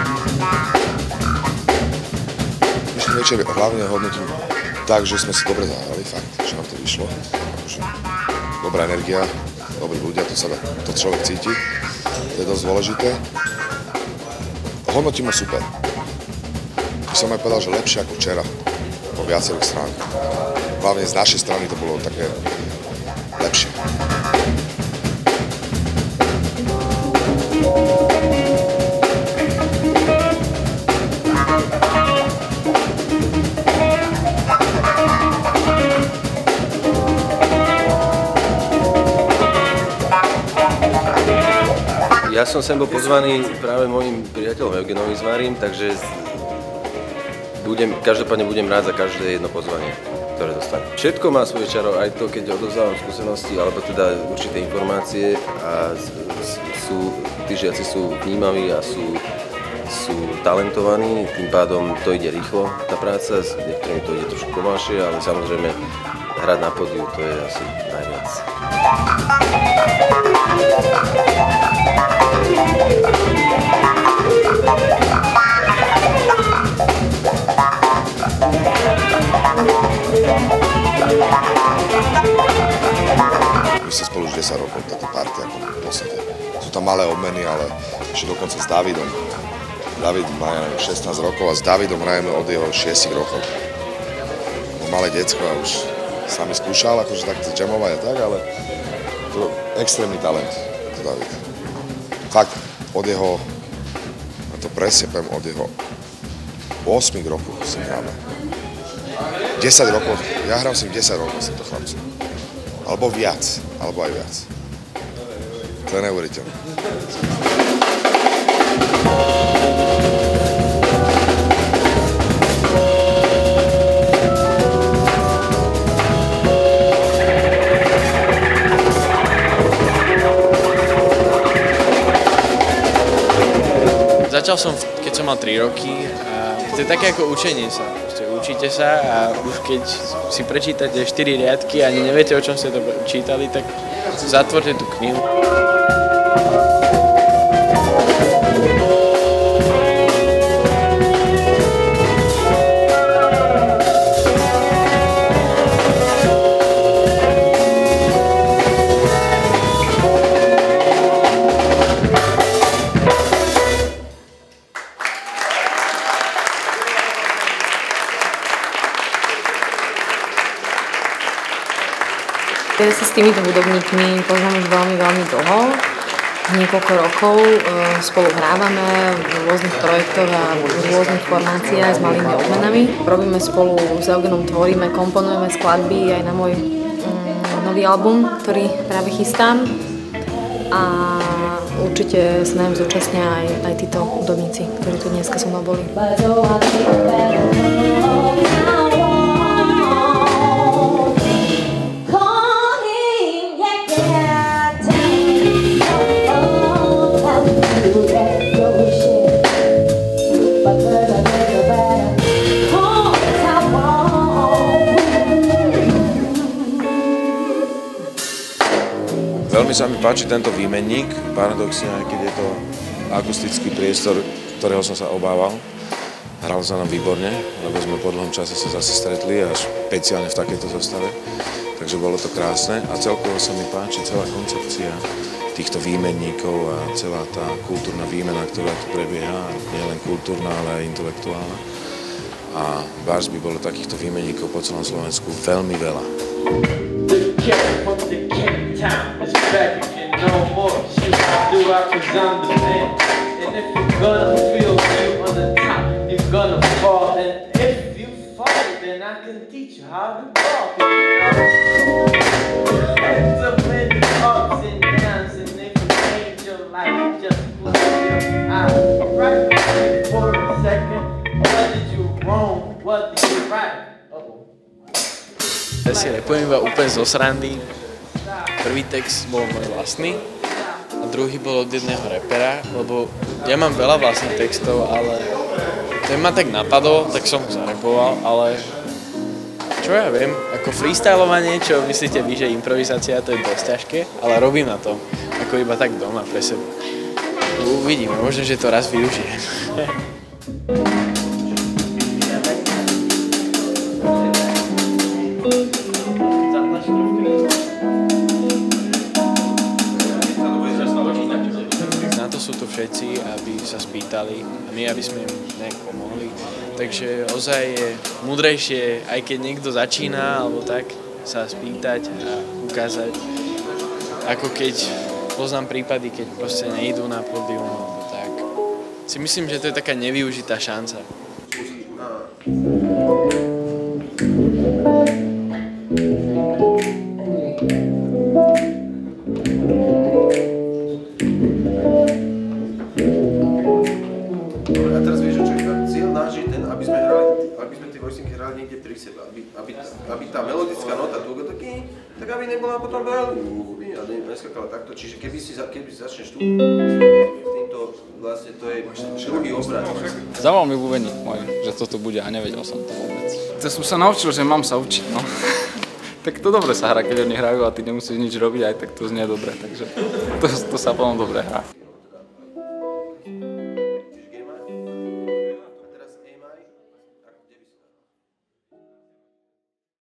Dnešný večer hlavne hodnotím tak, že sme si dobre zahrali, fakt, že nám to vyšlo. Dobrá energia, dobrí ľudia, to človek cíti, to je dosť dôležité. Hodnotím ho super. By som aj povedal, že lepšie ako včera, po viacerých stránkach. Hlavne z našej strany to bolo také lepšie. Ja som sem bol pozvaný práve mojim priateľom Eugenovi Zmarím, takže každopádne budem rád za každé jedno pozvanie, ktoré dostanem. Všetko má svoje čaro, aj to, keď odovzdávam skúsenosti, alebo teda určité informácie a tí žiaci sú vnímaví a sú talentovaní, tým pádom to ide rýchlo, tá práca, s niektorými to ide trošku pomalšie, ale samozrejme hrať na pódiu, to je asi najviac. My sme spolu už 10 rokov, táto partia, ako v podstate. Sú tam malé obmeny, ale ešte dokonca s Davidom. David má 16 rokov a s Davidom hrajeme od jeho 6 rokov. Malé decko a už sa mi skúšal, akože takto jamovať a tak, ale to extrémny talent, to David. Fakt, od jeho, a to presne poviem, od jeho 8 rokov si hráme. 10 rokov, ja hrám si 10 rokov s týmto chlapcom. Alebo viac, alebo aj viac. To je neuveriteľné. Začal som, keď som mal 3 roky a to je také ako učenie sa. Učíte sa a už keď si prečítate 4 riadky a ani neviete, o čom ste to čítali, tak zatvorte tú knihu. Ja sa s týmito hudobníkmi poznám už veľmi dlho, niekoľko rokov. Spolu hrávame v rôznych projektoch a v rôznych formáciách s malými obmenami. Robíme spolu s Eugenom, tvoríme, komponujeme skladby aj na môj nový album, ktorý práve chystám. A určite sa nám zúčastnia aj títo hudobníci, ktorí tu dneska so mnou boli. Veľmi sa mi páči tento výmenník, paradoxne, aj keď je to akustický priestor, ktorého som sa obával. Hral sa nám výborne, lebo sme po dlhom čase sa zase stretli a špeciálne v takejto zostave. Takže bolo to krásne a celkovo sa mi páči celá koncepcia týchto výmenníkov a celá tá kultúrna výmena, ktorá tu prebieha, nielen kultúrna, ale aj intelektuálna. A bárs by bolo takýchto výmenníkov po celom Slovensku veľmi veľa. Time is tragic and no more shit I do I cause I'm the man. And if you're gonna feel you on the top, you're gonna fall. And if you fall, then I can teach you how to walk. It's up in the ups and downs, and if you change your life, just close your eyes. Right for a second, what did you wrong, what did you right? Ja si repujem iba úplne zo srandy. Prvý text bol môj vlastný a druhý bol od jedného rapera, lebo ja mám veľa vlastných textov, ale ten ma tak napadol, tak som ho zarepoval, ale čo ja viem, ako freestylovanie, čo myslíte vy, že improvizácia, to je dosť ťažké, ale robím na to, ako iba tak doma pre seba. Uvidíme, možno, že to raz využijem. Na to sú tu všetci, aby sa spýtali a my, aby sme im nejak pomohli. Takže ozaj je múdrejšie, aj keď niekto začína, alebo tak, sa spýtať a ukázať, ako keď poznám prípady, keď proste nejdú na pódium, alebo tak. Si myslím, že to je taká nevyužitá šanca. A teraz vieš, čo je cieľ náš je ten, aby sme tie vojsinky hrali niekde pri sebe, aby tá melodická nota tu taký, tak aby nebola potom veľmi a neskakala takto, čiže keby začneš tu týmto, vlastne to je druhý obrad. Zavolal mi bubeník môj, že toto bude a nevedel som to vôbec. To som sa naučil, že mám sa učiť, no. Tak to dobre sa hrá, keď oni hrajú a ty nemusíš nič robiť, aj tak to znie dobre, takže to sa potom dobre hrá.